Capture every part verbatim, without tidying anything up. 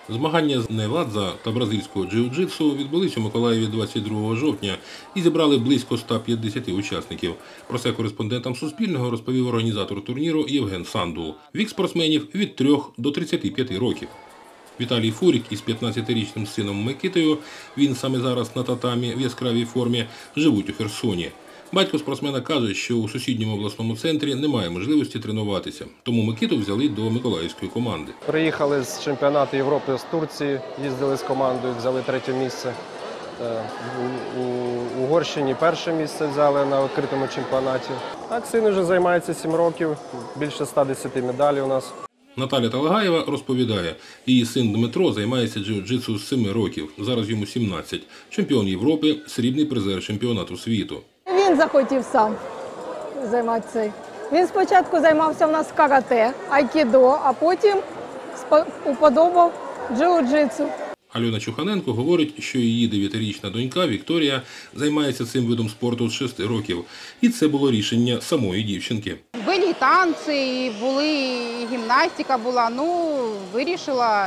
Змагання з невадза та бразильського джиу-джитсу відбулись у Миколаєві двадцять другого жовтня і зібрали близько ста п'ятдесяти учасників. Про це кореспондентам Суспільного розповів організатор турніру Євген Сандул. Вік спортсменів від трьох до тридцяти п'яти років. Віталій Фурік із п'ятнадцятирічним сином Микитою, він саме зараз на татамі в яскравій формі, живуть у Херсоні. Батько спортсмена каже, що у сусідньому обласному центрі немає можливості тренуватися, тому Микиту взяли до миколаївської команди. Приїхали з чемпіонату Європи з Турції, їздили з командою, взяли третє місце. У Угорщині перше місце взяли на відкритому чемпіонаті. Так, син вже займається сім років, більше ста десяти медалей у нас. Наталя Талагаєва розповідає, її син Дмитро займається джиу-джитсу з семи років, зараз йому сімнадцять. Чемпіон Європи, срібний призер чемпіонату світу. Він захотів сам займатися. Він спочатку займався в нас карате, айкідо, а потім уподобав джиу-джитсу. Альона Чуханенко говорить, що її дев'ятирічна донька Вікторія займається цим видом спорту з шести років. І це було рішення самої дівчинки. Були і танці, були, і гімнастика була. Ну, вирішила,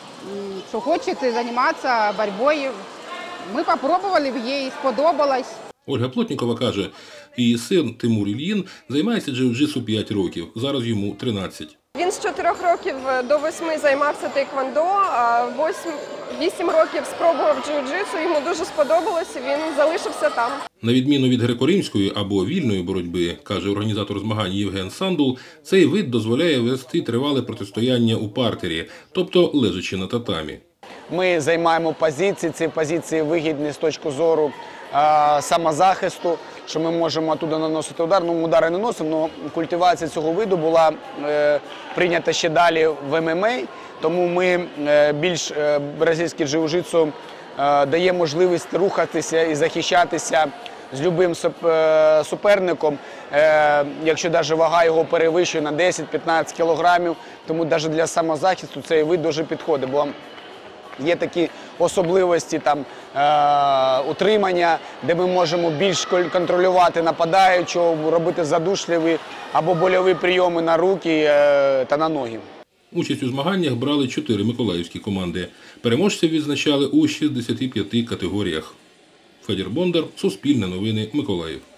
що хоче займатися боротьбою. Ми спробували, їй сподобалось. Ольга Плотнікова каже, її син Тимур Ільїн займається джиу-джитсу п'ять років, зараз йому тринадцять. Він з чотирьох років до восьми займався тейквондо, а вісім років спробував джиу-джитсу, йому дуже сподобалось, він залишився там. На відміну від греко-римської або вільної боротьби, каже організатор змагань Євген Сандул, цей вид дозволяє вести тривале протистояння у партері, тобто лежачи на татамі. Ми займаємо позиції, ці позиції вигідні з точки зору а, самозахисту, що ми можемо оттуда наносити удар. Ну, удари не наносимо, але культивація цього виду була е, прийнята ще далі в ем ем а, тому ми е, більш е, бразильське джиу-джитсу е, дає можливість рухатися і захищатися з будь-яким суперником, е, якщо навіть вага його перевищує на десять-п'ятнадцять кілограмів, тому навіть для самозахисту цей вид дуже підходить. Бо є такі особливості там, е, утримання, де ми можемо більш контролювати нападаючого, робити задушливі або больові прийоми на руки е, та на ноги. Участь у змаганнях брали чотири миколаївські команди. Переможців відзначали у шістдесяти п'яти категоріях. Федір Бондар, Суспільне новини, Миколаїв.